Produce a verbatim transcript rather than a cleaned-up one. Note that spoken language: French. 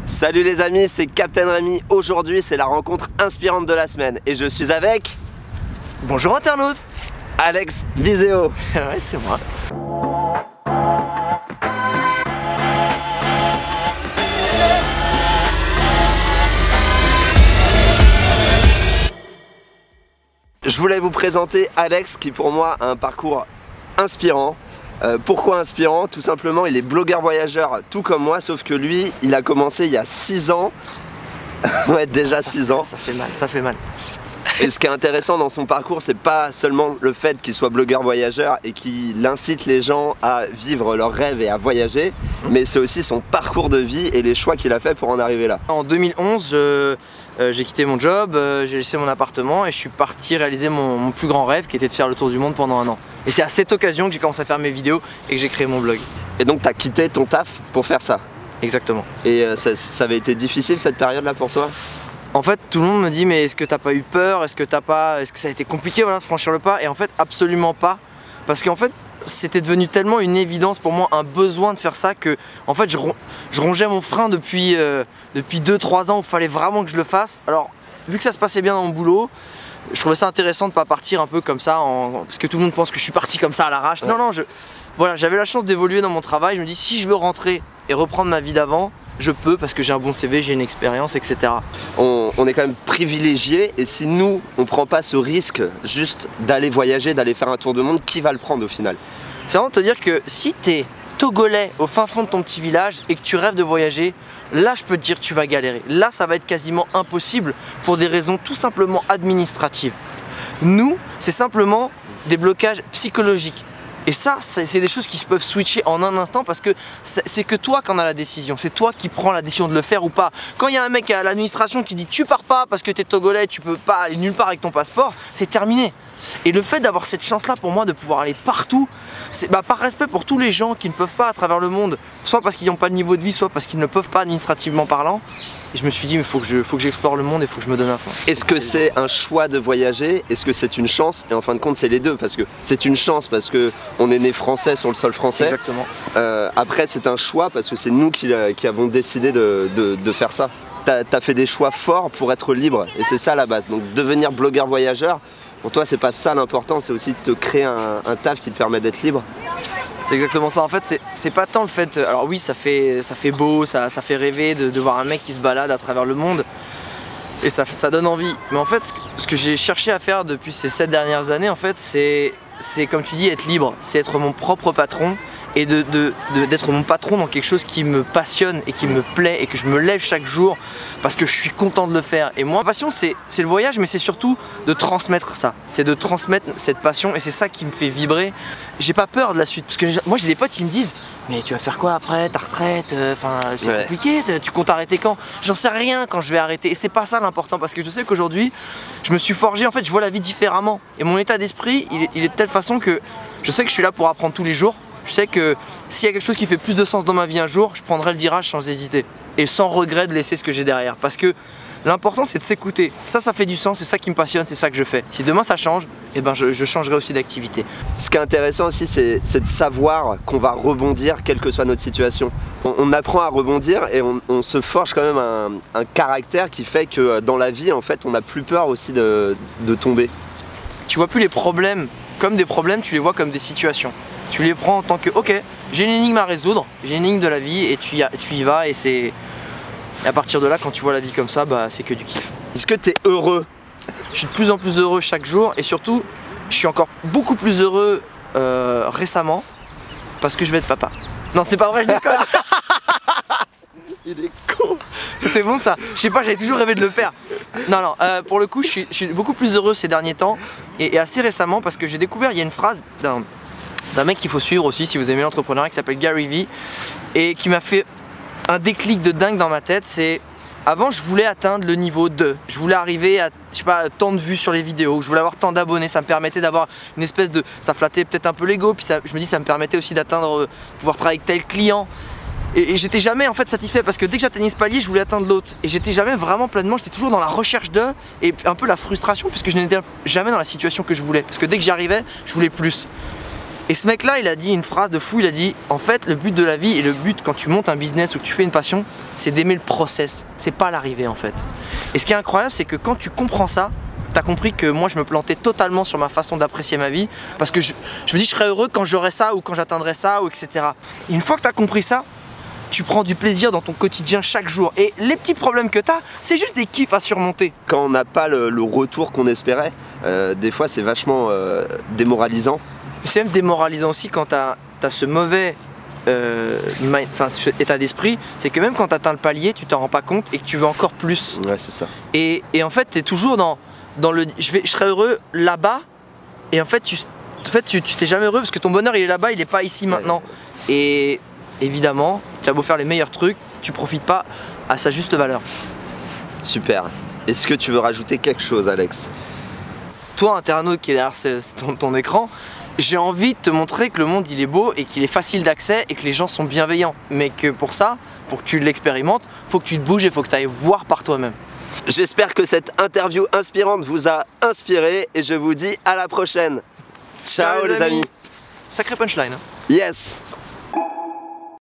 Salut les amis, c'est Captain Rémi. Aujourd'hui, c'est la rencontre inspirante de la semaine et je suis avec... Bonjour internaute, Alex Viseo. Ouais, c'est moi. Je voulais vous présenter Alex qui pour moi a un parcours inspirant. Euh, pourquoi inspirant? Tout simplement, il est blogueur voyageur tout comme moi, sauf que lui, il a commencé il y a six ans. Ouais, déjà six ans. Ça fait mal, ça fait mal. Et ce qui est intéressant dans son parcours, c'est pas seulement le fait qu'il soit blogueur voyageur et qu'il incite les gens à vivre leurs rêves et à voyager, mais c'est aussi son parcours de vie et les choix qu'il a fait pour en arriver là. En deux mille onze, euh, euh, j'ai quitté mon job, euh, j'ai laissé mon appartement et je suis parti réaliser mon, mon plus grand rêve qui était de faire le tour du monde pendant un an. Et c'est à cette occasion que j'ai commencé à faire mes vidéos et que j'ai créé mon blog. Et donc tu as quitté ton taf pour faire ça? Exactement. Et euh, ça, ça avait été difficile cette période-là pour toi? En fait, tout le monde me dit mais est-ce que t'as pas eu peur? Est-ce que t'as pas, est-ce que ça a été compliqué voilà, de franchir le pas? Et en fait, absolument pas. Parce qu'en fait, c'était devenu tellement une évidence pour moi, un besoin de faire ça que en fait, je, ron je rongeais mon frein depuis, euh, depuis deux trois ans où il fallait vraiment que je le fasse. Alors, vu que ça se passait bien dans mon boulot, je trouvais ça intéressant de pas partir un peu comme ça, en... parce que tout le monde pense que je suis parti comme ça à l'arrache. Ouais. Non, non, je... voilà, j'avais la chance d'évoluer dans mon travail. Je me dis si je veux rentrer et reprendre ma vie d'avant, je peux parce que j'ai un bon C V, j'ai une expérience, et cetera. On, on est quand même privilégié et si nous, on prend pas ce risque juste d'aller voyager, d'aller faire un tour du monde, qui va le prendre au final? C'est vraiment de te dire que si t'es togolais au fin fond de ton petit village et que tu rêves de voyager, là je peux te dire que tu vas galérer. Là ça va être quasiment impossible pour des raisons tout simplement administratives. Nous, c'est simplement des blocages psychologiques. Et ça, c'est des choses qui se peuvent switcher en un instant parce que c'est que toi qui en as la décision. C'est toi qui prends la décision de le faire ou pas. Quand il y a un mec à l'administration qui dit tu pars pas parce que t'es togolais, tu peux pas aller nulle part avec ton passeport, c'est terminé. Et le fait d'avoir cette chance-là pour moi de pouvoir aller partout, c'est bah, par respect pour tous les gens qui ne peuvent pas à travers le monde, soit parce qu'ils n'ont pas de niveau de vie, soit parce qu'ils ne peuvent pas administrativement parlant. Et je me suis dit, il faut que j'explore le monde et il faut que je me donne à fond. Est-ce que c'est un choix de voyager? Est-ce que c'est une chance? Et en fin de compte, c'est les deux. Parce que c'est une chance parce qu'on est né français sur le sol français. Exactement. Euh, après, c'est un choix parce que c'est nous qui, qui avons décidé de, de, de faire ça. Tu as, as fait des choix forts pour être libre. Et c'est ça la base. Donc devenir blogueur voyageur, pour toi, c'est pas ça l'important. C'est aussi de te créer un, un taf qui te permet d'être libre. C'est exactement ça, en fait c'est pas tant le fait, alors oui ça fait, ça fait beau, ça, ça fait rêver de, de voir un mec qui se balade à travers le monde et ça, ça donne envie, mais en fait ce que, ce que j'ai cherché à faire depuis ces sept dernières années en fait c'est comme tu dis être libre, c'est être mon propre patron et d'être de, de, de, mon patron dans quelque chose qui me passionne et qui me plaît et que je me lève chaque jour parce que je suis content de le faire. Et moi, ma passion c'est le voyage mais c'est surtout de transmettre ça, c'est de transmettre cette passion et c'est ça qui me fait vibrer. J'ai pas peur de la suite parce que moi j'ai des potes qui me disent mais tu vas faire quoi après ta retraite, enfin euh, c'est ouais. compliqué, tu comptes arrêter quand? J'en sais rien quand je vais arrêter et c'est pas ça l'important parce que je sais qu'aujourd'hui je me suis forgé, en fait je vois la vie différemment et mon état d'esprit il, il est de telle façon que je sais que je suis là pour apprendre tous les jours. Je sais que s'il y a quelque chose qui fait plus de sens dans ma vie un jour, je prendrai le virage sans hésiter et sans regret de laisser ce que j'ai derrière parce que l'important c'est de s'écouter, ça ça fait du sens, c'est ça qui me passionne, c'est ça que je fais. Si demain ça change, eh ben je, je changerai aussi d'activité. Ce qui est intéressant aussi c'est de savoir qu'on va rebondir quelle que soit notre situation. On, on apprend à rebondir et on, on se forge quand même un, un caractère qui fait que dans la vie en fait on n'a plus peur aussi de, de tomber. Tu vois plus les problèmes comme des problèmes, tu les vois comme des situations. Tu les prends en tant que ok, j'ai une énigme à résoudre, j'ai une énigme de la vie et tu y, tu y vas et c'est... Et à partir de là, quand tu vois la vie comme ça, bah, c'est que du kiff. Est-ce que tu es heureux? Je suis de plus en plus heureux chaque jour et surtout, je suis encore beaucoup plus heureux euh, récemment parce que je vais être papa. Non, c'est pas vrai, je déconne. Il est con. C'était bon ça. Je sais pas, j'avais toujours rêvé de le faire. Non, non, euh, pour le coup, je suis, je suis beaucoup plus heureux ces derniers temps et, et assez récemment parce que j'ai découvert, il y a une phrase d'un d'un mec qu'il faut suivre aussi si vous aimez l'entrepreneuriat qui s'appelle Gary Vee et qui m'a fait un déclic de dingue dans ma tête. C'est avant je voulais atteindre le niveau deux, je voulais arriver à je sais pas tant de vues sur les vidéos, je voulais avoir tant d'abonnés, ça me permettait d'avoir une espèce de, ça flattait peut-être un peu l'ego, puis ça, je me dis ça me permettait aussi d'atteindre, euh, pouvoir travailler avec tel client et, et j'étais jamais en fait satisfait parce que dès que j'atteignais ce palier je voulais atteindre l'autre et j'étais jamais vraiment pleinement, j'étais toujours dans la recherche de et un peu la frustration puisque je n'étais jamais dans la situation que je voulais parce que dès que j'y arrivais je voulais plus. Et ce mec là il a dit une phrase de fou, il a dit en fait le but de la vie et le but quand tu montes un business ou que tu fais une passion, c'est d'aimer le process, c'est pas l'arrivée en fait. Et ce qui est incroyable c'est que quand tu comprends ça, t'as compris que moi je me plantais totalement sur ma façon d'apprécier ma vie parce que je, je me dis je serais heureux quand j'aurais ça ou quand j'atteindrais ça ou et cetera. Et une fois que t'as compris ça, tu prends du plaisir dans ton quotidien chaque jour. Et les petits problèmes que t'as, c'est juste des kiffs à surmonter. Quand on n'a pas le, le retour qu'on espérait, euh, des fois c'est vachement euh, démoralisant. C'est même démoralisant aussi quand tu as ce mauvais euh, mind, état d'esprit, c'est que même quand tu atteins le palier, tu t'en rends pas compte et que tu veux encore plus. Ouais, c'est ça. Et, et en fait, tu es toujours dans, dans le je, vais, je serai heureux là-bas, et en fait, tu en fait, tu t'es jamais heureux parce que ton bonheur il est là-bas, il est pas ici maintenant. Ouais. Et évidemment, tu as beau faire les meilleurs trucs, tu profites pas à sa juste valeur. Super. Est-ce que tu veux rajouter quelque chose, Alex? Toi, internaute qui est derrière ce, ton, ton écran, j'ai envie de te montrer que le monde il est beau et qu'il est facile d'accès et que les gens sont bienveillants. Mais que pour ça, pour que tu l'expérimentes, faut que tu te bouges et faut que tu ailles voir par toi-même. J'espère que cette interview inspirante vous a inspiré et je vous dis à la prochaine. Ciao, Ciao les amis. amis. Sacré punchline. Hein. Yes.